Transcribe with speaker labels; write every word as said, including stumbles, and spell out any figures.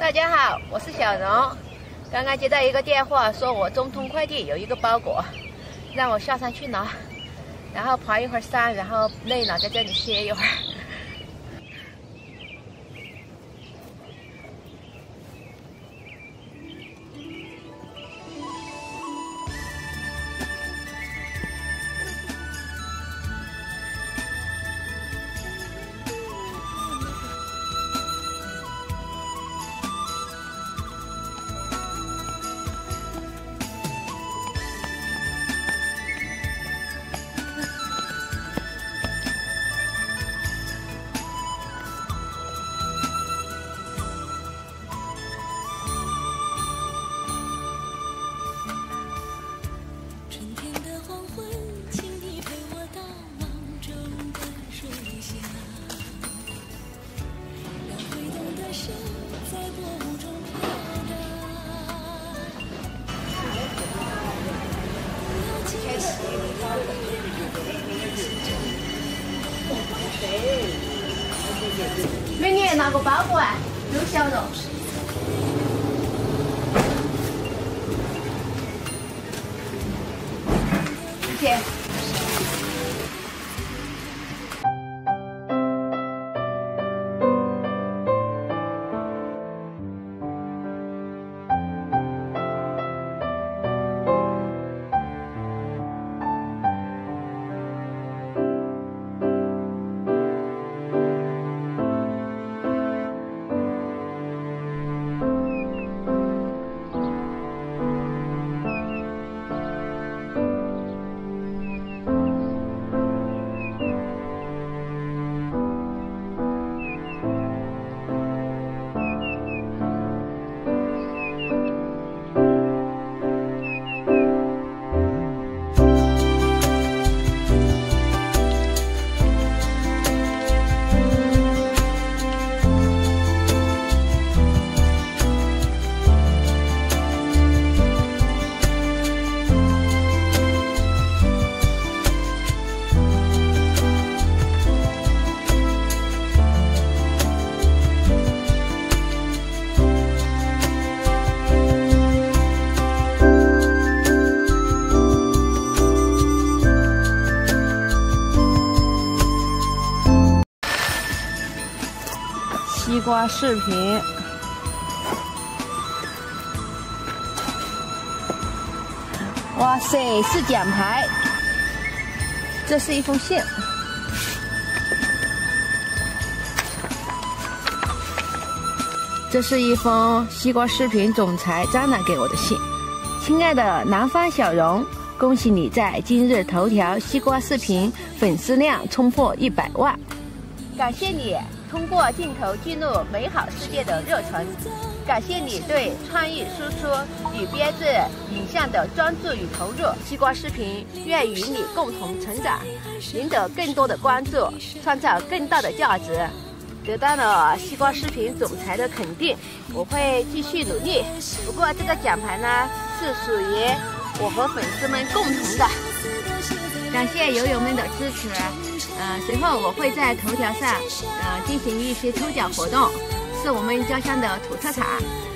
Speaker 1: 大家好，我是小荣。刚刚接到一个电话，说我中通快递有一个包裹，让我下山去拿，然后爬一会儿山，然后累了在这里歇一会儿。美女，拿个包裹啊，有小肉。谢谢。西瓜视频，哇塞，是奖牌，这是一封信，这是一封西瓜视频总裁张楠给我的信。亲爱的南方小荣，恭喜你在今日头条西瓜视频粉丝量冲破一百万，感谢你通过镜头记录美好世界的热忱，感谢你对创意输出与编制影像的专注与投入。西瓜视频愿与你共同成长，赢得更多的关注，创造更大的价值。得到了西瓜视频总裁的肯定，我会继续努力。不过这个奖牌呢，是属于我和粉丝们共同的。感谢友友们的支持。呃，随后我会在头条上呃进行一些抽奖活动，是我们家乡的土特产。